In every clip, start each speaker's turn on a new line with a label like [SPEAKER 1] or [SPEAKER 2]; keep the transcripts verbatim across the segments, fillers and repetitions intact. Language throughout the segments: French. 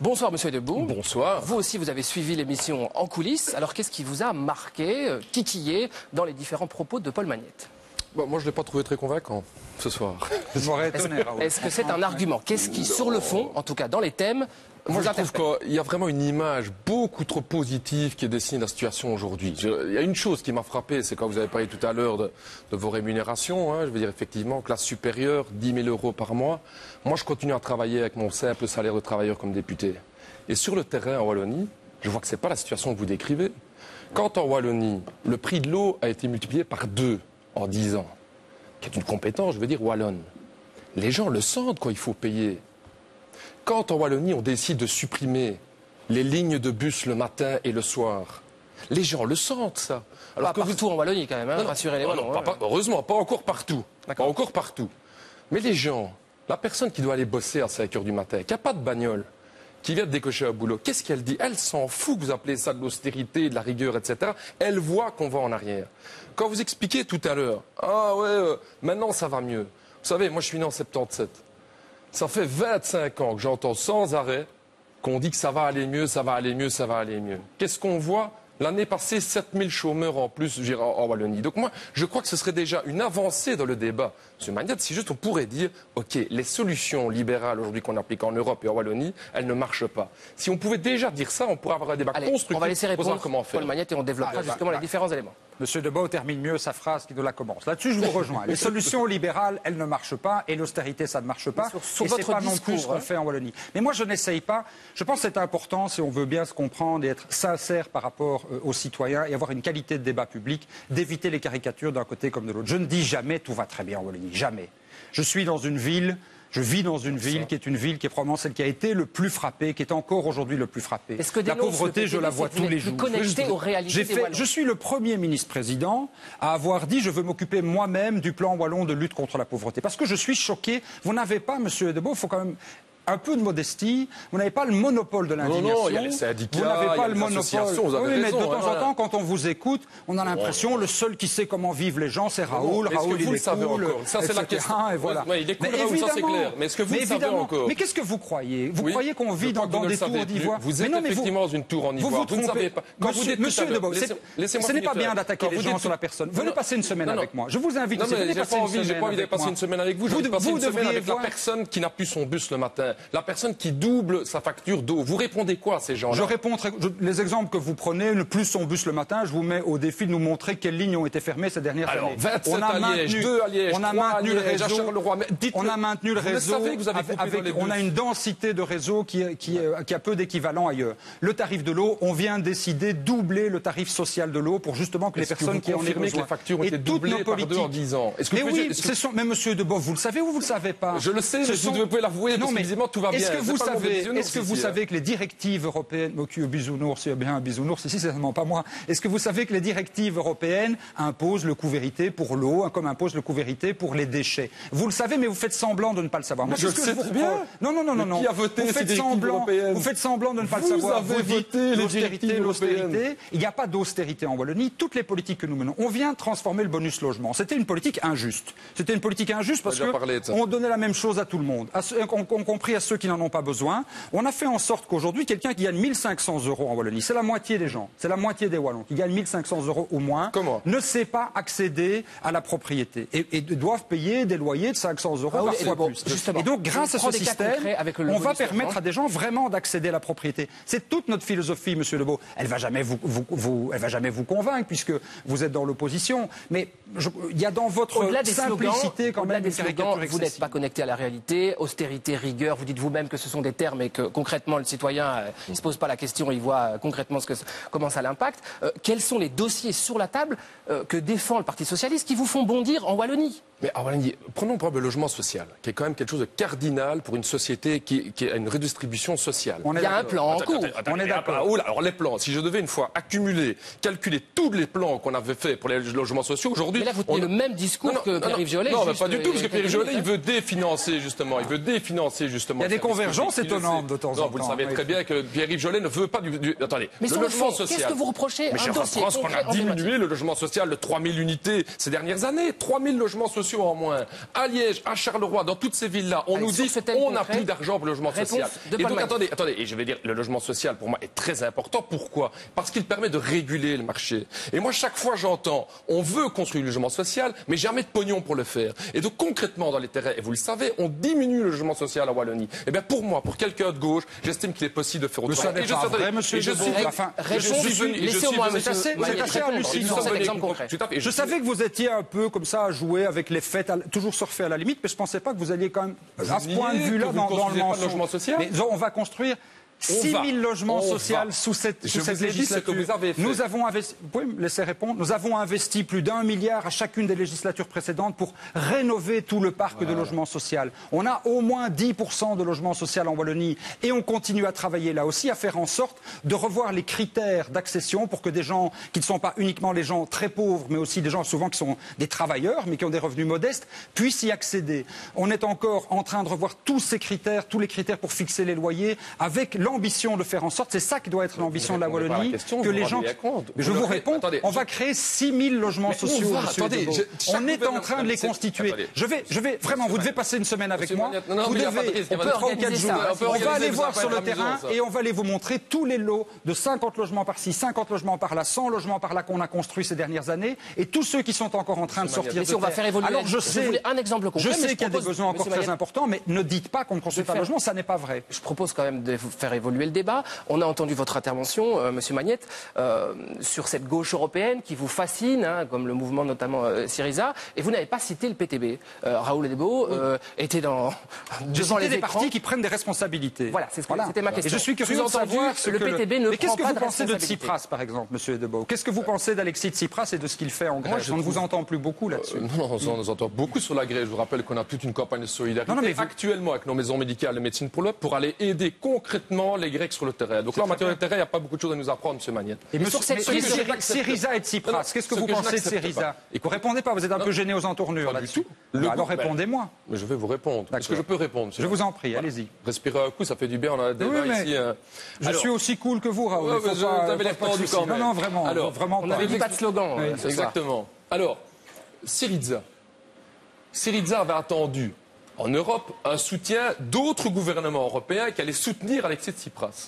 [SPEAKER 1] Bonsoir Monsieur Debout.
[SPEAKER 2] Bonsoir.
[SPEAKER 1] Vous aussi, vous avez suivi l'émission en coulisses. Alors, qu'est-ce qui vous a marqué, euh, titillé dans les différents propos de Paul Magnette?
[SPEAKER 2] Bon, moi, je ne l'ai pas trouvé très convaincant ce soir.
[SPEAKER 1] Est-ce que c'est un argument? Qu'est-ce qui, sur le fond, en tout cas dans les thèmes,
[SPEAKER 2] Moi,
[SPEAKER 1] vous
[SPEAKER 2] je trouve
[SPEAKER 1] interpelle?
[SPEAKER 2] qu'il y a vraiment une image beaucoup trop positive qui est dessinée de la situation aujourd'hui. Je- Il y a une chose qui m'a frappé, c'est quand vous avez parlé tout à l'heure de, de vos rémunérations. Hein, je veux dire, effectivement, classe supérieure, dix mille euros par mois. Moi, je continue à travailler avec mon simple salaire de travailleur comme député. Et sur le terrain en Wallonie, je vois que ce n'est pas la situation que vous décrivez. Quand en Wallonie, le prix de l'eau a été multiplié par deux en dix ans, qui est une compétence, je veux dire, wallonne, les gens le sentent quand il faut payer. Quand en Wallonie, on décide de supprimer les lignes de bus le matin et le soir, les gens le sentent, ça.
[SPEAKER 1] Alors pas partout en Wallonie, quand même, hein,
[SPEAKER 2] Non, non,
[SPEAKER 1] rassurez les
[SPEAKER 2] non,
[SPEAKER 1] Wallons.
[SPEAKER 2] non,
[SPEAKER 1] hein.
[SPEAKER 2] pas- pas- heureusement, pas encore partout. Pas
[SPEAKER 1] D'accord.
[SPEAKER 2] encore partout. Mais les gens, la personne qui doit aller bosser à cinq heures du matin, qui n'a pas de bagnole, qui vient de décocher un boulot, qu'est-ce qu'elle dit? Elle s'en fout que vous appelez ça de l'austérité, de la rigueur, et cetera. Elle voit qu'on va en arrière. Quand vous expliquez tout à l'heure, ah ouais, euh, maintenant ça va mieux. Vous savez, moi je suis né en soixante-dix-sept. Ça fait vingt-cinq ans que j'entends sans arrêt qu'on dit que ça va aller mieux, ça va aller mieux, ça va aller mieux. Qu'est-ce qu'on voit? L'année passée, sept mille chômeurs en plus je dirais, en, en Wallonie. Donc moi, je crois que ce serait déjà une avancée dans le débat. Monsieur Magnette, si juste on pourrait dire, OK, les solutions libérales aujourd'hui qu'on applique en Europe et en Wallonie, elles ne marchent pas. Si on pouvait déjà dire ça, on pourrait avoir un débat
[SPEAKER 1] Allez,
[SPEAKER 2] constructif
[SPEAKER 1] on va laisser
[SPEAKER 2] pour savoir
[SPEAKER 1] répondre
[SPEAKER 2] comment faire.
[SPEAKER 1] Paul Magnette et on développera
[SPEAKER 3] Ah,
[SPEAKER 1] justement
[SPEAKER 3] bah,
[SPEAKER 1] les différents éléments.
[SPEAKER 3] Monsieur Debaut termine mieux sa phrase qu'il ne la commence. Là-dessus, je vous rejoins. Les solutions libérales, elles ne marchent pas, et l'austérité, ça ne marche pas.
[SPEAKER 1] Sur- sur
[SPEAKER 3] et c'est
[SPEAKER 1] votre
[SPEAKER 3] pas non plus ce
[SPEAKER 1] discours,
[SPEAKER 3] qu'on
[SPEAKER 1] hein.
[SPEAKER 3] fait en Wallonie. Mais moi, je n'essaye pas. Je pense que c'est important, si on veut bien se comprendre et être sincère par rapport euh, aux citoyens et avoir une qualité de débat public, d'éviter les caricatures d'un côté comme de l'autre. Je ne dis jamais tout va très bien en Wallonie. Jamais. Je suis dans une ville. Je vis dans une ville qui est une ville qui est probablement celle qui a été le plus frappée, qui est encore aujourd'hui le plus frappée.
[SPEAKER 1] Est-ce que
[SPEAKER 3] La
[SPEAKER 1] dénonce
[SPEAKER 3] pauvreté,
[SPEAKER 1] le
[SPEAKER 3] je la
[SPEAKER 1] P P D,
[SPEAKER 3] vois
[SPEAKER 1] c'est que vous
[SPEAKER 3] tous les
[SPEAKER 1] n'êtes plus
[SPEAKER 3] jours.
[SPEAKER 1] connecté aux réalités
[SPEAKER 3] J'ai
[SPEAKER 1] des
[SPEAKER 3] fait-
[SPEAKER 1] Wallons.
[SPEAKER 3] je suis le premier ministre-président à avoir dit je veux m'occuper moi-même du plan wallon de lutte contre la pauvreté. Parce que je suis choqué. Vous n'avez pas, monsieur Debaut, il faut quand même un peu de modestie. Vous n'avez pas le monopole de l'indignation.
[SPEAKER 2] non, il y a les syndicats,
[SPEAKER 3] Vous n'avez
[SPEAKER 2] il y
[SPEAKER 3] pas
[SPEAKER 2] a
[SPEAKER 3] le
[SPEAKER 2] les
[SPEAKER 3] monopole.
[SPEAKER 2] associations, vous avez
[SPEAKER 3] Oui, mais de
[SPEAKER 2] raison,
[SPEAKER 3] temps
[SPEAKER 2] hein,
[SPEAKER 3] en
[SPEAKER 2] voilà.
[SPEAKER 3] temps, quand on vous écoute, on a l'impression le seul qui sait comment vivent les gens, c'est Raoul.
[SPEAKER 2] mais est-ce que
[SPEAKER 3] Raoul,
[SPEAKER 2] vous
[SPEAKER 3] il
[SPEAKER 2] le
[SPEAKER 3] est
[SPEAKER 2] savez
[SPEAKER 3] cool,
[SPEAKER 2] encore? Ça, c'est la
[SPEAKER 3] et cetera,
[SPEAKER 2] question.
[SPEAKER 3] Et voilà.
[SPEAKER 2] Ouais, il est cool,
[SPEAKER 3] Mais
[SPEAKER 2] Raoul, ça, c'est
[SPEAKER 3] évidemment,
[SPEAKER 2] clair. Mais est-ce que vous
[SPEAKER 3] mais
[SPEAKER 2] le savez
[SPEAKER 3] évidemment.
[SPEAKER 2] encore?
[SPEAKER 3] Mais qu'est-ce que vous croyez? Vous
[SPEAKER 2] Oui,
[SPEAKER 3] croyez qu'on
[SPEAKER 2] je
[SPEAKER 3] vit
[SPEAKER 2] crois
[SPEAKER 3] dans,
[SPEAKER 2] que vous
[SPEAKER 3] dans
[SPEAKER 2] ne
[SPEAKER 3] des
[SPEAKER 2] le savez
[SPEAKER 3] tours
[SPEAKER 2] plus.
[SPEAKER 3] d'ivoire?
[SPEAKER 2] Vous
[SPEAKER 3] Mais
[SPEAKER 2] êtes
[SPEAKER 3] non, mais
[SPEAKER 2] effectivement dans une tour en
[SPEAKER 3] vous
[SPEAKER 2] ivoire.
[SPEAKER 3] vous
[SPEAKER 2] Vous ne
[SPEAKER 3] trompez.
[SPEAKER 2] savez pas. Quand vous
[SPEAKER 3] Monsieur,
[SPEAKER 2] dites tout à
[SPEAKER 3] monsieur
[SPEAKER 2] l'heure-
[SPEAKER 3] Debaut,
[SPEAKER 2] laissez-
[SPEAKER 3] c'est-
[SPEAKER 2] laissez-moi
[SPEAKER 3] ce n'est
[SPEAKER 2] finir
[SPEAKER 3] pas bien
[SPEAKER 2] faire.
[SPEAKER 3] d'attaquer
[SPEAKER 2] Quand
[SPEAKER 3] les
[SPEAKER 2] vous
[SPEAKER 3] gens
[SPEAKER 2] dites
[SPEAKER 3] sur la
[SPEAKER 2] tout-
[SPEAKER 3] personne.
[SPEAKER 2] Non,
[SPEAKER 3] Venez
[SPEAKER 2] non.
[SPEAKER 3] passer une semaine
[SPEAKER 2] Non, non.
[SPEAKER 3] avec moi. Je vous invite
[SPEAKER 2] Non,
[SPEAKER 3] aussi.
[SPEAKER 2] mais
[SPEAKER 3] Venez
[SPEAKER 2] j'ai
[SPEAKER 3] passer
[SPEAKER 2] pas
[SPEAKER 3] une
[SPEAKER 2] envie, j'ai
[SPEAKER 3] semaine
[SPEAKER 2] pas envie
[SPEAKER 3] avec
[SPEAKER 2] de passer
[SPEAKER 3] moi.
[SPEAKER 2] une semaine avec vous. Je
[SPEAKER 3] Vous
[SPEAKER 2] veux passer
[SPEAKER 3] vous
[SPEAKER 2] une semaine
[SPEAKER 3] devriez
[SPEAKER 2] avec la
[SPEAKER 3] voir-
[SPEAKER 2] personne qui n'a plus son bus le matin, la personne qui double sa facture d'eau. Vous répondez quoi à ces gens-là?
[SPEAKER 3] Je réponds très- je- les exemples que vous prenez, le plus son bus le matin, je vous mets au défi de nous montrer quelles lignes ont été fermées ces dernières
[SPEAKER 2] Alors,
[SPEAKER 3] années.
[SPEAKER 2] vingt-sept
[SPEAKER 3] On a
[SPEAKER 2] à Liège,
[SPEAKER 3] maintenu-
[SPEAKER 2] deux à Liège,
[SPEAKER 3] on a
[SPEAKER 2] trois à
[SPEAKER 3] maintenu le
[SPEAKER 2] Liège, à
[SPEAKER 3] réseau.
[SPEAKER 2] Charleroi. Mais dites-le.
[SPEAKER 3] On a maintenu le
[SPEAKER 2] Vous le
[SPEAKER 3] réseau.
[SPEAKER 2] savez que vous avez
[SPEAKER 3] avec-
[SPEAKER 2] coupé dans
[SPEAKER 3] avec-
[SPEAKER 2] les
[SPEAKER 3] on a
[SPEAKER 2] bus.
[SPEAKER 3] une densité de réseau qui, qui, euh, qui a peu d'équivalent ailleurs. Le tarif de l'eau, on vient de décider doubler le tarif social de l'eau pour justement que les
[SPEAKER 2] Est-ce que
[SPEAKER 3] personnes
[SPEAKER 2] vous
[SPEAKER 3] qui en aient
[SPEAKER 2] confirmez que
[SPEAKER 3] besoin.
[SPEAKER 2] les factures ont
[SPEAKER 3] Et
[SPEAKER 2] été
[SPEAKER 3] toutes
[SPEAKER 2] doublées
[SPEAKER 3] nos
[SPEAKER 2] par deux en
[SPEAKER 3] politiques-
[SPEAKER 2] dix ans? Est-ce que
[SPEAKER 3] Mais
[SPEAKER 2] vous
[SPEAKER 3] oui,
[SPEAKER 2] pouvez- est-ce que-
[SPEAKER 3] ce sont- mais monsieur Deboff, vous le savez ou vous le savez pas?
[SPEAKER 2] Je le sais,
[SPEAKER 3] Ce
[SPEAKER 2] mais
[SPEAKER 3] sont-
[SPEAKER 2] vous pouvez l'avouer,
[SPEAKER 3] Non,
[SPEAKER 2] parce que
[SPEAKER 3] mais
[SPEAKER 2] visiblement tout va bien.
[SPEAKER 3] Est-ce que
[SPEAKER 2] C'est
[SPEAKER 3] vous
[SPEAKER 2] pas le monde des
[SPEAKER 3] savez,
[SPEAKER 2] bisounours
[SPEAKER 3] est-ce que vous
[SPEAKER 2] ici,
[SPEAKER 3] savez que les directives européennes, ok, bisounours, c'est bien un bisounours, ici c'est certainement pas moi. Est-ce que vous savez que les directives européennes imposent le coût vérité pour l'eau, comme imposent le coût vérité pour les déchets? Vous le savez, mais vous faites semblant de ne pas le savoir. Moi,
[SPEAKER 2] Je
[SPEAKER 3] c'est ce
[SPEAKER 2] le
[SPEAKER 3] que
[SPEAKER 2] sais
[SPEAKER 3] vous
[SPEAKER 2] très bien.
[SPEAKER 3] reproche. Non, non, non, non,
[SPEAKER 2] Mais
[SPEAKER 3] non.
[SPEAKER 2] qui a voté
[SPEAKER 3] vous
[SPEAKER 2] ces
[SPEAKER 3] faites
[SPEAKER 2] directives
[SPEAKER 3] semblant,
[SPEAKER 2] européennes?
[SPEAKER 3] vous faites semblant de ne pas
[SPEAKER 2] Vous
[SPEAKER 3] le savoir.
[SPEAKER 2] avez
[SPEAKER 3] Vous dites
[SPEAKER 2] voté les
[SPEAKER 3] l'austérité,
[SPEAKER 2] directives
[SPEAKER 3] l'austérité.
[SPEAKER 2] européennes.
[SPEAKER 3] Il n'y a pas d'austérité en Wallonie. Toutes les politiques que nous menons, on vient de transformer le bonus logement. C'était une politique injuste. C'était une politique injuste parce
[SPEAKER 2] On a déjà parlé de
[SPEAKER 3] que
[SPEAKER 2] ça.
[SPEAKER 3] on donnait la même chose à tout le monde, à ceux, y compris à ceux qui n'en ont pas besoin. On a fait en sorte qu'aujourd'hui, quelqu'un qui gagne mille cinq cents euros en Wallonie, c'est la moitié des gens, c'est la moitié des Wallons qui gagnent mille cinq cents euros au moins,
[SPEAKER 2] Comment
[SPEAKER 3] ne sait pas accéder à la propriété et, et doivent payer des loyers de cinq cents euros,
[SPEAKER 1] Ah oui,
[SPEAKER 3] parfois
[SPEAKER 1] et bon,
[SPEAKER 3] plus.
[SPEAKER 1] justement,
[SPEAKER 3] Et donc, grâce
[SPEAKER 1] je
[SPEAKER 3] à
[SPEAKER 1] prends
[SPEAKER 3] ce
[SPEAKER 1] des cas
[SPEAKER 3] système,
[SPEAKER 1] concrets avec le
[SPEAKER 3] on va
[SPEAKER 1] bonus
[SPEAKER 3] permettre
[SPEAKER 1] logement.
[SPEAKER 3] à des gens vraiment d'accéder à la propriété. C'est toute notre philosophie, Monsieur Lebeau. Elle va jamais vous, vous, vous- elle va jamais vous convaincre puisque vous êtes dans l'opposition. Mais je- il y a dans votre
[SPEAKER 1] Au-delà des slogans,
[SPEAKER 3] simplicité quand
[SPEAKER 1] au-delà
[SPEAKER 3] même
[SPEAKER 1] des
[SPEAKER 3] une
[SPEAKER 1] slogans,
[SPEAKER 3] caricature
[SPEAKER 1] vous n'êtes
[SPEAKER 3] excessive.
[SPEAKER 1] pas connecté à la réalité, austérité, rigueur, vous dites vous-même que ce sont des termes et que concrètement le citoyen euh, il se pose pas la question, il voit euh, concrètement ce que, comment ça l'impacte. Euh, quels sont les dossiers sur la table euh, que défend le Parti Socialiste qui vous font bondir en Wallonie?
[SPEAKER 2] Mais en Wallonie, prenons par exemple le logement social, qui est quand même quelque chose de cardinal pour une société qui, qui a une redistribution sociale.
[SPEAKER 3] On est
[SPEAKER 1] Il y a un
[SPEAKER 3] d'accord.
[SPEAKER 1] plan en
[SPEAKER 2] Attends,
[SPEAKER 1] cours.
[SPEAKER 2] attends, attends,
[SPEAKER 3] On est
[SPEAKER 2] mais
[SPEAKER 3] d'accord.
[SPEAKER 2] ah, oula, alors les plans, si je devais une fois accumuler, calculer tous les plans qu'on avait fait pour les logements sociaux, aujourd'hui...
[SPEAKER 1] Mais là, vous tenez
[SPEAKER 2] on-
[SPEAKER 1] le même discours
[SPEAKER 2] Non, non,
[SPEAKER 1] que
[SPEAKER 2] non,
[SPEAKER 1] Pierre-Yves
[SPEAKER 2] non,
[SPEAKER 1] Jolet.
[SPEAKER 2] Non, mais
[SPEAKER 1] juste,
[SPEAKER 2] pas du
[SPEAKER 1] euh,
[SPEAKER 2] tout, parce
[SPEAKER 1] il y
[SPEAKER 2] que
[SPEAKER 1] a
[SPEAKER 2] Pierre-Yves
[SPEAKER 1] quelques
[SPEAKER 2] Jolet, il
[SPEAKER 1] minutes,
[SPEAKER 2] veut définancer justement, il veut définancer justement...
[SPEAKER 3] Il y a des
[SPEAKER 2] le service
[SPEAKER 3] convergences
[SPEAKER 2] public, il le
[SPEAKER 3] étonnantes
[SPEAKER 2] sait.
[SPEAKER 3] de temps en
[SPEAKER 2] Non, vous le
[SPEAKER 3] temps,
[SPEAKER 2] savez
[SPEAKER 3] oui.
[SPEAKER 2] très bien que Pierre-Yves Jolet ne veut pas du... du- attendez,
[SPEAKER 1] Mais
[SPEAKER 2] le
[SPEAKER 1] sur le
[SPEAKER 2] logement
[SPEAKER 1] fond,
[SPEAKER 2] social...
[SPEAKER 1] qu'est-ce que vous reprochez?
[SPEAKER 2] Mais
[SPEAKER 1] Un
[SPEAKER 2] cher
[SPEAKER 1] dossier
[SPEAKER 2] France, qu'on
[SPEAKER 1] concret,
[SPEAKER 2] a diminué
[SPEAKER 1] emblématique.
[SPEAKER 2] le logement social de trois mille unités ces dernières années. trois mille logements sociaux promotions en moins. À Liège, à Charleroi, dans toutes ces villes-là, on
[SPEAKER 1] Allez,
[SPEAKER 2] nous
[SPEAKER 1] sur
[SPEAKER 2] dit
[SPEAKER 1] ce thème
[SPEAKER 2] on n'a
[SPEAKER 1] concret,
[SPEAKER 2] plus d'argent pour le logement
[SPEAKER 1] réponse
[SPEAKER 2] social.
[SPEAKER 1] de
[SPEAKER 2] Et
[SPEAKER 1] Paul
[SPEAKER 2] donc
[SPEAKER 1] Magnus.
[SPEAKER 2] attendez, attendez, et je vais dire, le logement social pour moi est très important. Pourquoi? Parce qu'il permet de réguler le marché. Et moi, chaque fois j'entends, on veut construire le logement social, mais jamais de pognon pour le faire. Et donc concrètement dans les terrains, et vous le savez, on diminue le logement social en Wallonie. Et bien pour moi, pour quelqu'un de gauche, j'estime qu'il est possible de faire
[SPEAKER 3] Mais
[SPEAKER 2] autrement.
[SPEAKER 3] ça n'est
[SPEAKER 2] Et je
[SPEAKER 3] pas
[SPEAKER 2] suis-
[SPEAKER 3] vrai,
[SPEAKER 2] attendez,
[SPEAKER 3] monsieur
[SPEAKER 2] et je
[SPEAKER 3] Debout.
[SPEAKER 2] suis-
[SPEAKER 3] Enfin,
[SPEAKER 2] et je
[SPEAKER 1] réponse-
[SPEAKER 2] suis venu- et je
[SPEAKER 1] laissez
[SPEAKER 2] suis
[SPEAKER 1] au moins,
[SPEAKER 2] venu-
[SPEAKER 1] monsieur
[SPEAKER 3] assez- vous
[SPEAKER 1] Magnus
[SPEAKER 3] êtes assez
[SPEAKER 1] répondre.
[SPEAKER 3] hallucinant.
[SPEAKER 1] Sur cet
[SPEAKER 2] Tout à
[SPEAKER 1] exemple
[SPEAKER 2] fait.
[SPEAKER 1] concret.
[SPEAKER 2] Tout à fait. Et
[SPEAKER 3] Je savais que vous étiez un peu comme ça à jouer avec les fêtes, à- toujours surfer à la limite, mais je ne pensais pas que vous alliez quand même à ce
[SPEAKER 2] niez
[SPEAKER 3] point de
[SPEAKER 2] que
[SPEAKER 3] vue-là
[SPEAKER 2] vous
[SPEAKER 3] dans, dans le
[SPEAKER 2] construisez pas de
[SPEAKER 3] mensonge.
[SPEAKER 2] logement social?
[SPEAKER 3] Mais on va construire six mille
[SPEAKER 2] va.
[SPEAKER 3] logements
[SPEAKER 2] On
[SPEAKER 3] sociaux
[SPEAKER 2] va.
[SPEAKER 3] sous cette,
[SPEAKER 2] Je
[SPEAKER 3] sous
[SPEAKER 2] vous
[SPEAKER 3] cette
[SPEAKER 2] ai dit ce que
[SPEAKER 3] législature.
[SPEAKER 2] vous avez fait.
[SPEAKER 3] Nous avons investi, vous pouvez me laisser répondre, nous avons investi plus d'un milliard à chacune des législatures précédentes pour rénover tout le parc voilà. de logements sociaux. On a au moins dix pour cent de logements sociaux en Wallonie et on continue à travailler là aussi, à faire en sorte de revoir les critères d'accession pour que des gens qui ne sont pas uniquement les gens très pauvres, mais aussi des gens souvent qui sont des travailleurs, mais qui ont des revenus modestes, puissent y accéder. On est encore en train de revoir tous ces critères, tous les critères pour fixer les loyers, avec l'ambition de faire en sorte, c'est ça qui doit être l'ambition de la Wallonie, que les gens... Je vous réponds, on va créer six mille logements sociaux, monsieur Debo. On est en train de les constituer. Je vais, je vais, vraiment, vous devez passer une semaine avec moi. Vous devez, on peut trois ou quatre jours. On va aller voir sur le terrain et on va aller vous montrer tous les lots de cinquante logements par-ci, cinquante logements par-là, cent logements par-là qu'on a construits ces dernières années, et tous ceux qui sont encore en train de sortir de
[SPEAKER 1] terre. On va faire évoluer.
[SPEAKER 3] Alors je sais,
[SPEAKER 1] un exemple concret,
[SPEAKER 3] je sais qu'il y a des besoins encore très importants, mais ne dites pas qu'on ne construit pas de logement, ça n'est pas vrai.
[SPEAKER 1] Je propose quand même de faire évoluer le débat. On a entendu votre intervention, euh, Monsieur Magnette, euh, sur cette gauche européenne qui vous fascine, hein, comme le mouvement notamment euh, Syriza, et vous n'avez pas cité le P T B. Euh, Raoul Debo euh, oui. était dans devant les
[SPEAKER 3] des
[SPEAKER 1] écrans.
[SPEAKER 3] partis qui prennent des responsabilités.
[SPEAKER 1] Voilà, c'est ce que,
[SPEAKER 3] voilà.
[SPEAKER 1] c'était ma question.
[SPEAKER 3] Et je suis curieux de savoir ce
[SPEAKER 1] le
[SPEAKER 3] que
[SPEAKER 1] P T B ne
[SPEAKER 3] Mais qu'est-ce que
[SPEAKER 1] prend
[SPEAKER 3] vous
[SPEAKER 1] pas de
[SPEAKER 3] pensez de
[SPEAKER 1] responsabilité.
[SPEAKER 3] Tsipras, par exemple, Monsieur Debo? Qu'est-ce que vous pensez d'Alexis Tsipras et de ce qu'il fait en Grèce?
[SPEAKER 2] Moi, je
[SPEAKER 3] On ne
[SPEAKER 2] trouve...
[SPEAKER 3] vous entend plus beaucoup là-dessus.
[SPEAKER 2] Euh, non, non, on nous entend beaucoup sur la Grèce. Je vous rappelle qu'on a toute une campagne de solidarité
[SPEAKER 3] non, non, mais vous...
[SPEAKER 2] actuellement avec nos maisons médicales et médecine pour l'Europe pour aller aider concrètement les Grecs sur le terrain. Donc là, en matière de terrain, il n'y a pas beaucoup de choses à nous apprendre, M. Magnette.
[SPEAKER 3] Et
[SPEAKER 2] mais
[SPEAKER 3] sur cette Syriza et Tsipras, qu'est-ce que vous pensez de Syriza? Vous ne répondez pas, vous êtes un peu gêné aux entournures là-dessus. Alors répondez-moi.
[SPEAKER 2] Mais je vais vous répondre. Est-ce que je peux répondre?
[SPEAKER 3] Je vous en prie, allez-y.
[SPEAKER 2] Respirez un coup, ça fait du bien, on a un débat ici.
[SPEAKER 3] Je suis aussi cool que vous, Raoul.
[SPEAKER 2] Vous avez l'air tendu quand même.
[SPEAKER 3] Non, non, vraiment.
[SPEAKER 2] Alors,
[SPEAKER 3] vraiment
[SPEAKER 1] on n'avait pas de slogan.
[SPEAKER 2] Exactement. Alors, Syriza. Syriza avait attendu en Europe un soutien d'autres gouvernements européens qui allaient soutenir Alexis Tsipras.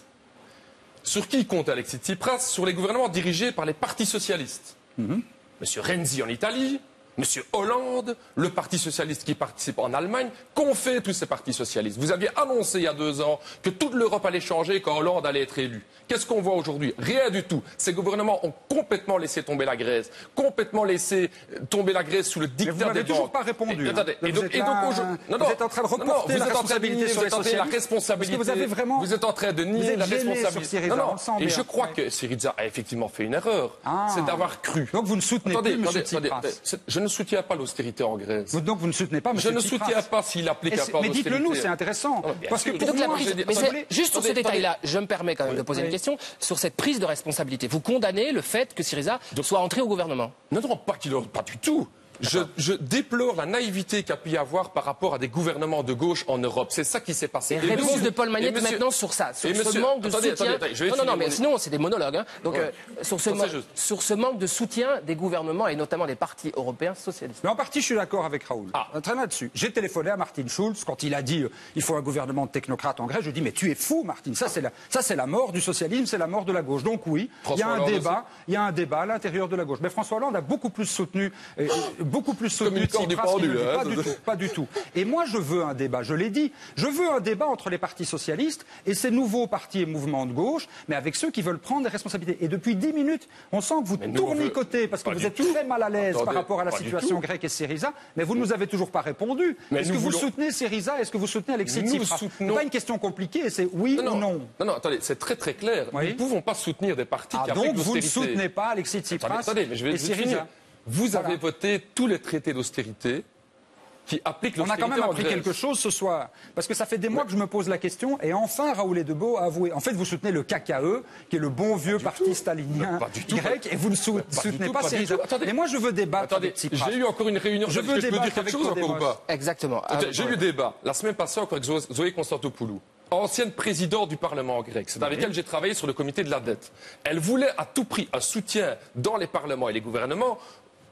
[SPEAKER 2] Sur qui compte Alexis Tsipras? Sur les gouvernements dirigés par les partis socialistes. Mm-hmm. Monsieur Renzi en Italie, Monsieur Hollande, le Parti socialiste qui participe en Allemagne, qu'ont fait tous ces partis socialistes? Vous aviez annoncé il y a deux ans que toute l'Europe allait changer quand Hollande allait être élu. Qu'est-ce qu'on voit aujourd'hui? Rien du tout. Ces gouvernements ont complètement laissé tomber la Grèce, complètement laissé tomber la Grèce sous le dictat des banques.
[SPEAKER 3] Vous n'avez toujours pas répondu.
[SPEAKER 2] Et,
[SPEAKER 3] hein.
[SPEAKER 2] et donc,
[SPEAKER 3] vous, êtes là, vous êtes en train de reporter non, non, la responsabilité sur les socialistes.
[SPEAKER 2] La responsabilité.
[SPEAKER 3] Vous, avez vraiment,
[SPEAKER 2] vous êtes en train de nier la responsabilité.
[SPEAKER 3] Syriza, non, non.
[SPEAKER 2] Et je crois que Syriza a effectivement fait une erreur. Ah. C'est d'avoir cru.
[SPEAKER 3] Donc vous ne soutenez
[SPEAKER 2] attendez,
[SPEAKER 3] plus
[SPEAKER 2] attendez,
[SPEAKER 3] M. Tsipras.
[SPEAKER 2] Attendez, je ne soutiens pas l'austérité en Grèce.
[SPEAKER 3] Donc vous ne soutenez pas M.
[SPEAKER 2] Je ne soutiens pas s'il applique un plan
[SPEAKER 3] Mais dites-le nous, c'est intéressant. Parce que pour moi,
[SPEAKER 1] juste sur ce détail-là, je me permets quand même de poser une question sur cette prise de responsabilité. Vous condamnez le fait que Syriza soit entré au gouvernement?
[SPEAKER 2] Non, non, pas qu'il pas du tout. Je, je déplore la naïveté qu'il y a pu y avoir par rapport à des gouvernements de gauche en Europe. C'est ça qui s'est passé.
[SPEAKER 1] Et, et réponse monsieur, de Paul Magnette monsieur, maintenant sur ça, sur ce monsieur, manque de
[SPEAKER 2] attendez,
[SPEAKER 1] soutien.
[SPEAKER 2] Attendez, attendez,
[SPEAKER 1] non, non, non, mais sinon c'est des monologues. Hein. Donc
[SPEAKER 2] ouais.
[SPEAKER 1] euh, sur, ce man... sur ce manque de soutien des gouvernements et notamment des partis européens socialistes.
[SPEAKER 3] Mais en partie, je suis d'accord avec Raoul.
[SPEAKER 2] Ah.
[SPEAKER 3] Très là-dessus. J'ai téléphoné à Martin Schulz quand il a dit euh, il faut un gouvernement de technocrates en Grèce. Je lui ai dit mais tu es fou, Martin. Ça c'est la, ça c'est la mort du socialisme, c'est la mort de la gauche. Donc oui, il y a un
[SPEAKER 2] Hollande
[SPEAKER 3] débat, il y a un débat à l'intérieur de la gauche. Mais François Hollande a beaucoup plus soutenu, euh, beaucoup plus soutenu.
[SPEAKER 2] Pendu, hein,
[SPEAKER 3] pas, du tout, pas du tout. Et moi, je veux un débat, je l'ai dit. Je veux un débat entre les partis socialistes et ces nouveaux partis et mouvements de gauche, mais avec ceux qui veulent prendre des responsabilités. Et depuis dix minutes, on sent que vous tournicotez veut... parce que vous êtes tout. très mal à l'aise par rapport à la situation grecque et Syriza, mais vous ne nous avez toujours pas répondu. Est-ce que vous voulons... soutenez Syriza? Est-ce que vous soutenez Alexis Tsipras?
[SPEAKER 2] Soutenons...
[SPEAKER 3] C'est pas une question compliquée, c'est oui
[SPEAKER 2] non, non,
[SPEAKER 3] ou non.
[SPEAKER 2] Non, non, attendez, c'est très très clair. Oui. Nous ne pouvons pas soutenir des partis
[SPEAKER 3] ah,
[SPEAKER 2] qui appliquent
[SPEAKER 3] l'austérité. Donc vous ne soutenez pas Alexis Tsipras
[SPEAKER 2] attendez, mais je vais
[SPEAKER 3] et Syriza?
[SPEAKER 2] Vous
[SPEAKER 3] voilà.
[SPEAKER 2] avez voté tous les traités d'austérité qui applique
[SPEAKER 3] On a quand même appris quelque chose ce soir. Parce que ça fait des mois ouais. que je me pose la question. Et enfin, Raoul Debo a avoué. En fait, vous soutenez le K K E, qui est le bon vieux parti tout. stalinien grec, et vous ne sou pas soutenez pas Syriza. Mais moi, je veux débattre avec Tsipras.
[SPEAKER 2] J'ai eu encore une réunion.
[SPEAKER 3] Je veux
[SPEAKER 2] je peux dire quelque chose encore ou pas?
[SPEAKER 1] Exactement.
[SPEAKER 2] J'ai eu débat la semaine passée encore avec Zoé Constantopoulou, ancienne présidente du Parlement grec. C'est avec oui. elle que j'ai travaillé sur le comité de la dette. Elle voulait à tout prix un soutien dans les parlements et les gouvernements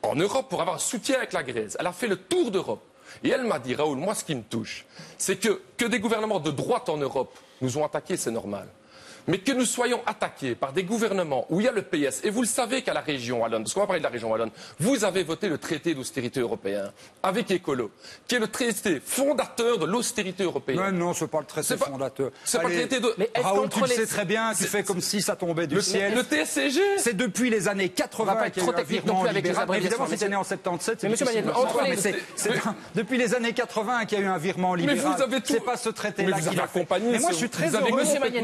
[SPEAKER 2] en Europe pour avoir un soutien avec la Grèce. Elle a fait le tour d'Europe. Et elle m'a dit, Raoul, moi ce qui me touche, c'est que, que des gouvernements de droite en Europe nous ont attaqués, c'est normal. Mais que nous soyons attaqués par des gouvernements où il y a le P S, et vous le savez qu'à la région wallonne, parce qu'on va parler de la région wallonne, vous avez voté le traité d'austérité européen avec Écolo, qui est le traité fondateur de l'austérité européenne.
[SPEAKER 3] Non, non, c'est pas le traité
[SPEAKER 2] pas,
[SPEAKER 3] fondateur.
[SPEAKER 2] C'est pas le traité de...
[SPEAKER 3] Mais Raoul, tu le sais très bien, tu fais comme si ça tombait du
[SPEAKER 2] le,
[SPEAKER 3] ciel.
[SPEAKER 2] Le T S C G.
[SPEAKER 3] C'est depuis les années quatre-vingts qu'il y a eu un virement libéral. Évidemment, c'était né en soixante-dix-sept.
[SPEAKER 1] Mais monsieur Magnette, entre les...
[SPEAKER 3] C'est depuis les années quatre-vingts qu'il y a eu un virement libéral.
[SPEAKER 2] Mais vous avez tout...
[SPEAKER 3] C'est pas ce traité-là qui l'a accompagné. Mais moi, je suis très heureux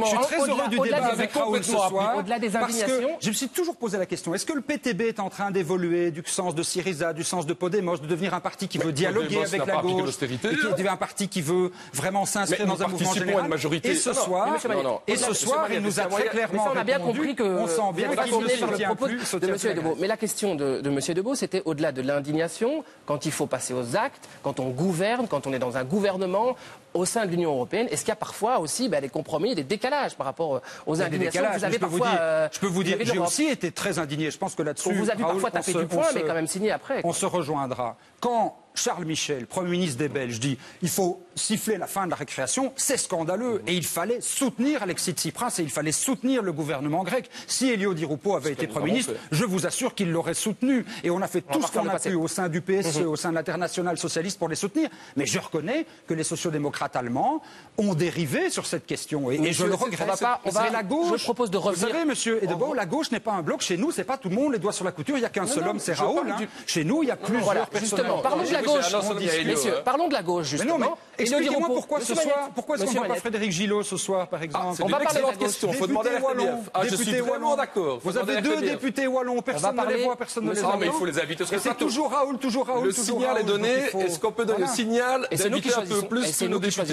[SPEAKER 3] du débat avec Raoul ce soir,
[SPEAKER 1] au-delà des
[SPEAKER 3] parce que
[SPEAKER 1] indignations.
[SPEAKER 3] je me suis toujours posé la question, est-ce que le P T B est en train d'évoluer du sens de Syriza, du sens de Podemos, de devenir un parti qui veut dialoguer avec la gauche, et qui devient un parti qui veut vraiment s'inscrire dans un mouvement général.
[SPEAKER 2] Majorité.
[SPEAKER 3] Et ce soir, et ce soir, il nous a très clairement
[SPEAKER 1] on a bien compris que
[SPEAKER 3] on sent bien qu'il ne soutient
[SPEAKER 1] propos
[SPEAKER 3] plus
[SPEAKER 1] de Monsieur Debeau. Mais la question de, de Monsieur Debeau, c'était au-delà de l'indignation, quand il faut passer aux actes, quand on gouverne, quand on est dans un gouvernement au sein de l'Union européenne, est-ce qu'il y a parfois aussi ben, des compromis, des décalages par rapport aux indignations que vous avez parfois?
[SPEAKER 3] Euh, je peux vous dire, j'ai aussi été très indigné. Je pense que là-dessus,
[SPEAKER 1] on vous a vu parfois taper du poing, mais quand même signé après.
[SPEAKER 3] On se rejoindra. Quand Charles Michel, Premier ministre des Belges, dit il faut siffler la fin de la récréation, c'est scandaleux. Et il fallait soutenir Alexis Tsipras et il fallait soutenir le gouvernement grec. Si Elio Di Rupo avait été Premier ministre, je vous assure qu'il l'aurait soutenu. Et on a fait tout ce qu'on a pu au sein du P S E, au sein de l'Internationale socialiste pour les soutenir. Mais je reconnais que les sociodémocrates allemands ont dérivé sur cette question. Et, et je le regrette.
[SPEAKER 1] C'est la gauche. Je propose de revenir.
[SPEAKER 3] Vous savez, monsieur Edebo, la gauche n'est pas un bloc. Chez nous, c'est pas tout le monde les doigts sur la couture. Il n'y a qu'un seul homme, c'est Raoul. Chez nous, il y a plusieurs personnes.
[SPEAKER 1] Justement, parlons de la gauche. Messieurs, parlons de la gauche, justement.
[SPEAKER 3] Mais non, mais expliquez-moi pourquoi ce soir, pourquoi est-ce qu'on ne voit pas Frédéric Gillot ce soir, par exemple?
[SPEAKER 2] On va parler de la question, il faut demander à la F D F. Ah, je suis vraiment d'accord.
[SPEAKER 3] Vous avez deux députés wallons, personne ne les voit, personne ne les entend.
[SPEAKER 2] Non, mais il faut les inviter.
[SPEAKER 3] C'est toujours Raoul, toujours Raoul,
[SPEAKER 2] le signal est donné. Est-ce qu'on peut donner le signal d'inviter un peu plus que nos députés?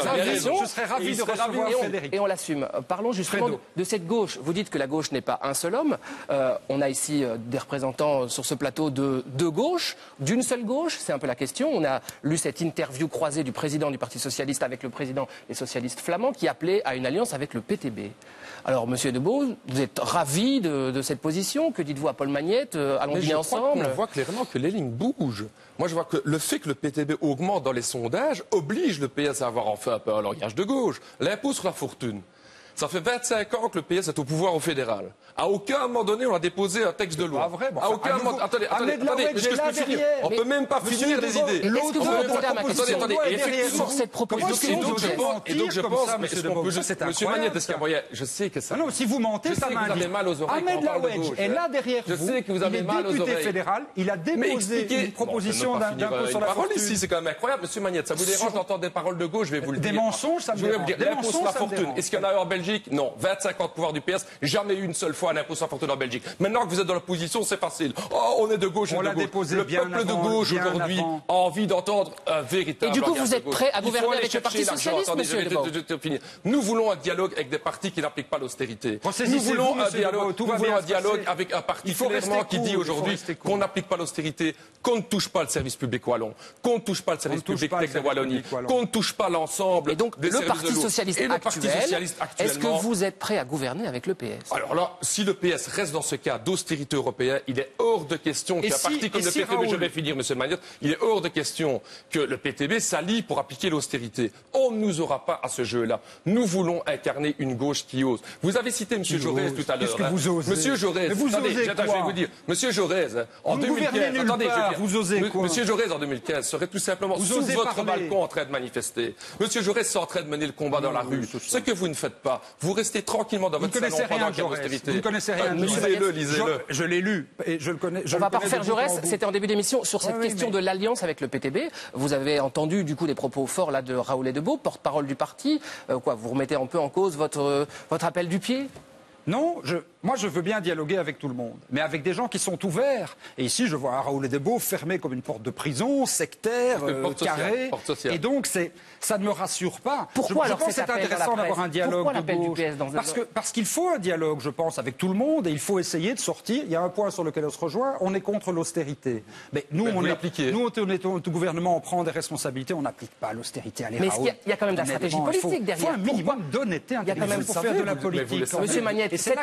[SPEAKER 3] Je serais ravi de recevoir Frédéric.
[SPEAKER 1] Et on l'assume. Parlons justement de cette gauche. Vous dites que la gauche n'est pas un seul homme. On a ici des représentants sur ce plateau de deux gauches, d'une seule gauche. C'est un peu la question. On a lu cette interview croisée du président du Parti socialiste avec le président des socialistes flamands qui appelait à une alliance avec le P T B. Alors, Monsieur Debeau, vous êtes ravi de, de cette position. Que dites-vous à Paul Magnette? Allons dîner ensemble.
[SPEAKER 2] On voit clairement que les lignes bougent. Moi, je vois que le fait que le P T B augmente dans les sondages oblige le P S à avoir enfin un peu un langage de gauche. L'impôt sur la fortune. Ça fait vingt-cinq ans que le P S est au pouvoir au fédéral. À aucun moment donné, on a déposé un texte de loi.
[SPEAKER 3] Pas vrai, bon,
[SPEAKER 2] à aucun moment. Attendez, attendez, attendez. Est-ce que je peux finir? On peut même pas finir les idées.
[SPEAKER 1] Est-ce que vous répondez à ma question?
[SPEAKER 2] Attendez, attendez. Effectivement,
[SPEAKER 1] cette proposition.
[SPEAKER 2] Et donc je pense, est-ce qu'on peut juste, Monsieur Magnette, est-ce qu'il y a moyen? Je sais que ça.
[SPEAKER 3] Non, si vous mentez, ça m'indique.
[SPEAKER 2] Vous avez mal aux oreilles.
[SPEAKER 3] Ahmed Lawedge est là derrière vous.
[SPEAKER 2] Je sais que vous avez mal aux oreilles.
[SPEAKER 3] Il est député fédéral. Il a déposé une proposition d'impôt sur la fortune.
[SPEAKER 2] Ici, c'est quand même incroyable, Monsieur Magnette. Ça vous dérange d'entendre des paroles de gauche? Je vais vous le dire.
[SPEAKER 3] Des mensonges, ça me dérange.
[SPEAKER 2] L'impôt sur la fortune. Est-ce qu'il y en a eu en Belgique? Non. vingt-cinq ans de pouvoir du P S. Jamais eu une seule fois un impôt sur la fortune en Belgique. Maintenant que vous êtes dans l'opposition, c'est facile. Oh, on est de gauche,
[SPEAKER 3] on
[SPEAKER 2] et de
[SPEAKER 3] l'a
[SPEAKER 2] gauche.
[SPEAKER 3] déposé
[SPEAKER 2] Le
[SPEAKER 3] bien
[SPEAKER 2] peuple
[SPEAKER 3] avant,
[SPEAKER 2] de gauche aujourd'hui a envie d'entendre un véritable.
[SPEAKER 1] Et du coup, vous êtes prêt à
[SPEAKER 2] Il faut
[SPEAKER 1] gouverner
[SPEAKER 2] aller
[SPEAKER 1] avec le Parti
[SPEAKER 2] chercher
[SPEAKER 1] socialiste,
[SPEAKER 2] Attendez,
[SPEAKER 1] Monsieur
[SPEAKER 2] je vais
[SPEAKER 1] Debeau?
[SPEAKER 2] te- te- te finir. Nous voulons un dialogue avec des partis qui n'appliquent pas l'austérité. Nous
[SPEAKER 3] Ressaisissez-vous,
[SPEAKER 2] voulons un
[SPEAKER 3] Monsieur
[SPEAKER 2] dialogue,
[SPEAKER 3] Debeau, tout
[SPEAKER 2] nous
[SPEAKER 3] va
[SPEAKER 2] voulons
[SPEAKER 3] bien
[SPEAKER 2] un
[SPEAKER 3] se
[SPEAKER 2] dialogue
[SPEAKER 3] passer.
[SPEAKER 2] avec un parti
[SPEAKER 3] Il faut
[SPEAKER 2] clairement
[SPEAKER 3] rester
[SPEAKER 2] qui dit
[SPEAKER 3] cool,
[SPEAKER 2] aujourd'hui
[SPEAKER 3] il faut rester cool.
[SPEAKER 2] qu'on n'applique pas l'austérité, qu'on ne touche pas le service public wallon, qu'on ne touche pas le service
[SPEAKER 3] touche
[SPEAKER 2] public
[SPEAKER 3] pas le
[SPEAKER 2] de
[SPEAKER 3] service
[SPEAKER 2] Wallonie,
[SPEAKER 3] public wallon.
[SPEAKER 2] qu'on ne touche pas l'ensemble
[SPEAKER 1] Et donc,
[SPEAKER 2] des
[SPEAKER 1] le
[SPEAKER 2] services
[SPEAKER 1] Parti
[SPEAKER 2] de l'eau.
[SPEAKER 1] socialiste
[SPEAKER 2] Et le Parti
[SPEAKER 1] actuel,
[SPEAKER 2] socialiste
[SPEAKER 1] est-ce que
[SPEAKER 2] actuellement.
[SPEAKER 1] vous êtes prêt à gouverner avec le P S?
[SPEAKER 2] Alors là, si le P S reste dans ce cas d'austérité européen, il est hors de question qu'un
[SPEAKER 3] si-
[SPEAKER 2] parti comme
[SPEAKER 3] et
[SPEAKER 2] le
[SPEAKER 3] si
[SPEAKER 2] P T B, je
[SPEAKER 3] Raoul-
[SPEAKER 2] vais finir, Monsieur Magnette, il est hors de question que le P T B s'allie pour appliquer l'austérité. On ne nous aura pas à ce jeu-là. Nous voulons incarner une gauche qui ose. Vous avez cité Monsieur Jaurès tout à l'heure.
[SPEAKER 3] Qu'est-ce que
[SPEAKER 2] hein.
[SPEAKER 3] vous osez?
[SPEAKER 2] Monsieur Jaurès,
[SPEAKER 3] Mais vous
[SPEAKER 2] attendez,
[SPEAKER 3] osez
[SPEAKER 2] j'attends,
[SPEAKER 3] quoi?
[SPEAKER 2] je vais vous dire. Monsieur Jaurès, hein, en
[SPEAKER 3] Vous ne
[SPEAKER 2] deux mille
[SPEAKER 3] gouvernez
[SPEAKER 2] quinze,
[SPEAKER 3] nulle
[SPEAKER 2] attendez, je vais
[SPEAKER 3] part,
[SPEAKER 2] dire.
[SPEAKER 3] vous osez
[SPEAKER 2] M-
[SPEAKER 3] quoi?
[SPEAKER 2] Monsieur Jaurès en deux mille quinze serait tout simplement
[SPEAKER 3] Vous
[SPEAKER 2] sous
[SPEAKER 3] osez
[SPEAKER 2] votre
[SPEAKER 3] parler.
[SPEAKER 2] balcon en train de manifester. Monsieur Jaurès est en train de mener le combat dans la
[SPEAKER 3] oui,
[SPEAKER 2] rue.
[SPEAKER 3] c'est ça.
[SPEAKER 2] Ce que vous ne faites pas, vous restez tranquillement dans
[SPEAKER 3] Vous ne
[SPEAKER 2] votre salon
[SPEAKER 3] connaissez
[SPEAKER 2] pendant
[SPEAKER 3] rien,
[SPEAKER 2] qu'il y a
[SPEAKER 3] Jaurès.
[SPEAKER 2] l'austérité.
[SPEAKER 3] Vous ne connaissez rien.
[SPEAKER 2] Euh,
[SPEAKER 3] Jaurès.
[SPEAKER 2] Lisez-le, lisez-le.
[SPEAKER 3] Je, je l'ai lu et je le connais. Je
[SPEAKER 1] On
[SPEAKER 3] le
[SPEAKER 1] va pas
[SPEAKER 3] connais
[SPEAKER 1] refaire
[SPEAKER 3] de bout en
[SPEAKER 1] Jaurès,
[SPEAKER 3] bout.
[SPEAKER 1] c'était en début d'émission sur cette
[SPEAKER 3] Ouais, oui,
[SPEAKER 1] question
[SPEAKER 3] mais-
[SPEAKER 1] de l'alliance avec le P T B. Vous avez entendu du coup des propos forts là de Raoul Debeau, porte-parole du parti. Euh, quoi, vous remettez un peu en cause votre, euh, votre appel du pied?
[SPEAKER 3] Non, je, moi je veux bien dialoguer avec tout le monde, mais avec des gens qui sont ouverts. Et ici, je vois un Raoul Debeau fermé comme une porte de prison, sectaire, euh,
[SPEAKER 2] Porte sociale,
[SPEAKER 3] carré.
[SPEAKER 2] porte sociale.
[SPEAKER 3] Et donc, c'est, ça ne me rassure pas.
[SPEAKER 1] Pourquoi
[SPEAKER 3] je,
[SPEAKER 1] alors
[SPEAKER 3] je pense que
[SPEAKER 1] cet
[SPEAKER 3] c'est
[SPEAKER 1] appel dans la
[SPEAKER 3] intéressant d'avoir
[SPEAKER 1] presse?
[SPEAKER 3] un dialogue
[SPEAKER 1] Pourquoi
[SPEAKER 3] de
[SPEAKER 1] l'appel du
[SPEAKER 3] gauche.
[SPEAKER 1] P S dans un-
[SPEAKER 3] Parce que parce qu'il faut un dialogue, je pense, avec tout le monde, et il faut essayer de sortir. Il y a un point sur lequel on se rejoint. On est contre l'austérité. Mais nous,
[SPEAKER 2] Mais
[SPEAKER 3] on
[SPEAKER 2] vous
[SPEAKER 3] est,
[SPEAKER 2] l'appliquez.
[SPEAKER 3] nous, on est au gouvernement, on prend des responsabilités, on n'applique pas l'austérité. Allez,
[SPEAKER 1] Mais
[SPEAKER 3] Raoul,
[SPEAKER 1] est-ce qu'il y a- il y a quand même de la stratégie
[SPEAKER 3] honnêtement, il faut-
[SPEAKER 1] politique derrière?
[SPEAKER 3] Il faut un minimum
[SPEAKER 1] Pourquoi
[SPEAKER 3] d'honnêteté
[SPEAKER 1] Il y a quand même-
[SPEAKER 3] intellectuelle pour
[SPEAKER 1] vous le
[SPEAKER 3] faire de la
[SPEAKER 2] savez, vous le- mais vous le
[SPEAKER 3] politique.
[SPEAKER 2] savez.
[SPEAKER 1] Monsieur Magnette,
[SPEAKER 3] Et c'est
[SPEAKER 1] cet
[SPEAKER 3] là que ça me
[SPEAKER 1] appel, il y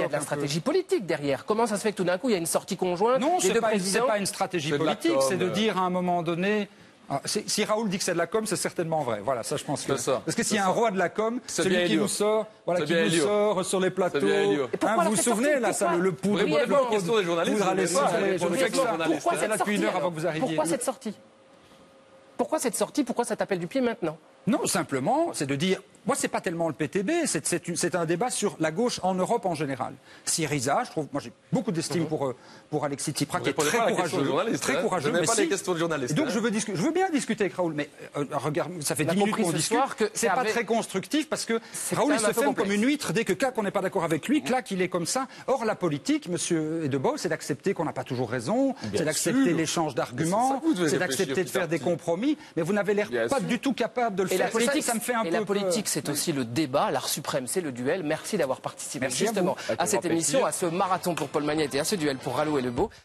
[SPEAKER 1] y a de la stratégie politique derrière. Comment ça se fait que tout d'un coup, il y a une sortie conjointe
[SPEAKER 3] Non,
[SPEAKER 1] des
[SPEAKER 3] c'est
[SPEAKER 1] deux
[SPEAKER 3] pas,
[SPEAKER 1] présidents?
[SPEAKER 3] c'est pas une stratégie
[SPEAKER 2] C'est de la
[SPEAKER 3] politique,
[SPEAKER 2] com,
[SPEAKER 3] c'est de
[SPEAKER 2] euh.
[SPEAKER 3] dire à un moment donné. Ah, c'est- si Raoul dit que c'est de la com, c'est certainement vrai. Voilà, ça je pense que.
[SPEAKER 2] C'est ça,
[SPEAKER 3] Parce que s'il y
[SPEAKER 2] c'est
[SPEAKER 3] a un
[SPEAKER 2] ça.
[SPEAKER 3] roi de la com,
[SPEAKER 2] C'est
[SPEAKER 3] celui
[SPEAKER 2] bien
[SPEAKER 3] qui
[SPEAKER 2] Elio.
[SPEAKER 3] nous sort, voilà,
[SPEAKER 2] C'est
[SPEAKER 3] qui
[SPEAKER 2] bien
[SPEAKER 3] nous
[SPEAKER 2] Elio.
[SPEAKER 3] sort sur les plateaux.
[SPEAKER 2] C'est bien Elio.
[SPEAKER 1] Et pourquoi
[SPEAKER 3] Hein,
[SPEAKER 1] la
[SPEAKER 3] vous vous
[SPEAKER 1] faites
[SPEAKER 3] souvenez
[SPEAKER 1] sortir?
[SPEAKER 3] là, ça,
[SPEAKER 1] Pourquoi
[SPEAKER 3] le, le poudre,
[SPEAKER 2] Vous répondez
[SPEAKER 3] le
[SPEAKER 2] pas aux
[SPEAKER 3] poudre-
[SPEAKER 2] questions des journalistes,
[SPEAKER 3] poudre à
[SPEAKER 2] vous répondez
[SPEAKER 3] l'essence,
[SPEAKER 2] pas,
[SPEAKER 3] je
[SPEAKER 2] vous
[SPEAKER 3] ne
[SPEAKER 2] répondez
[SPEAKER 3] fais
[SPEAKER 2] pas
[SPEAKER 3] que
[SPEAKER 2] aux
[SPEAKER 3] ça.
[SPEAKER 2] journalistes.
[SPEAKER 1] Pourquoi
[SPEAKER 3] C'est
[SPEAKER 1] cette
[SPEAKER 3] là depuis une
[SPEAKER 1] sortie,
[SPEAKER 3] heure avant
[SPEAKER 1] alors
[SPEAKER 3] que vous arriviez.
[SPEAKER 1] Pourquoi cette sortie? Pourquoi cette sortie? Pourquoi ça t'appelle du pied maintenant?
[SPEAKER 3] Non, simplement, c'est de dire. Moi, c'est pas tellement le P T B, c'est- c'est une- c'est un débat sur la gauche en Europe en général. Syriza, je trouve, moi j'ai beaucoup d'estime pour, euh, pour Alexis Tsipras,
[SPEAKER 2] Vous
[SPEAKER 3] qui est
[SPEAKER 2] répondez
[SPEAKER 3] très
[SPEAKER 2] pas à la question
[SPEAKER 3] courageux.
[SPEAKER 2] des journalistes,
[SPEAKER 3] Très
[SPEAKER 2] hein.
[SPEAKER 3] courageux.
[SPEAKER 2] Vous n'aimez
[SPEAKER 3] mais
[SPEAKER 2] pas
[SPEAKER 3] si.
[SPEAKER 2] les questions de journalistes,
[SPEAKER 3] Et donc
[SPEAKER 2] hein.
[SPEAKER 3] je veux, discu- je veux bien discuter avec Raoul, mais euh, regarde, ça fait
[SPEAKER 1] On a
[SPEAKER 3] dix minutes
[SPEAKER 1] compris
[SPEAKER 3] qu'on
[SPEAKER 1] ce
[SPEAKER 3] discute.
[SPEAKER 1] soir que
[SPEAKER 3] C'est
[SPEAKER 1] ça
[SPEAKER 3] pas
[SPEAKER 1] avait-
[SPEAKER 3] très constructif parce que
[SPEAKER 1] C'est
[SPEAKER 3] Raoul
[SPEAKER 1] quand
[SPEAKER 3] il
[SPEAKER 1] même
[SPEAKER 3] se
[SPEAKER 1] un peu
[SPEAKER 3] ferme
[SPEAKER 1] complexe.
[SPEAKER 3] comme une huître dès que clac on n'est pas d'accord avec lui, clac il est comme ça. Or la politique, monsieur Edebos, c'est d'accepter qu'on n'a pas toujours raison,
[SPEAKER 2] Bien
[SPEAKER 3] c'est d'accepter
[SPEAKER 2] sûr.
[SPEAKER 3] l'échange
[SPEAKER 2] Mais c'est ça
[SPEAKER 3] d'arguments,
[SPEAKER 2] que vous devez
[SPEAKER 3] c'est
[SPEAKER 2] réfléchir
[SPEAKER 3] d'accepter de faire
[SPEAKER 2] petit à
[SPEAKER 3] des
[SPEAKER 2] petit.
[SPEAKER 3] compromis, mais vous n'avez l'air
[SPEAKER 2] Bien
[SPEAKER 3] pas
[SPEAKER 2] sûr.
[SPEAKER 3] du tout capable de le
[SPEAKER 1] Et
[SPEAKER 3] faire.
[SPEAKER 1] la politique,
[SPEAKER 3] ça, ça me fait un
[SPEAKER 1] et
[SPEAKER 3] peu
[SPEAKER 1] la politique,
[SPEAKER 3] peur.
[SPEAKER 1] c'est aussi le débat, l'art suprême, c'est le duel. Merci d'avoir participé
[SPEAKER 3] Merci à
[SPEAKER 1] justement
[SPEAKER 3] vous.
[SPEAKER 1] à,
[SPEAKER 2] Avec
[SPEAKER 1] cette
[SPEAKER 2] grand
[SPEAKER 1] émission,
[SPEAKER 2] plaisir.
[SPEAKER 1] à ce marathon pour Paul Magnette et à ce duel pour Rallo et Lebeau.